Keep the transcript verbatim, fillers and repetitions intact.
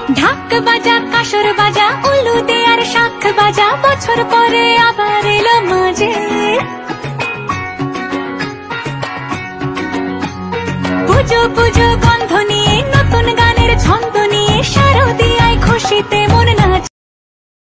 ঢাক বাজা কাসর বাজা উলু দে আর শাখ বাজা, বছর পরে আবার এলো মাঝে। পুজো পুজো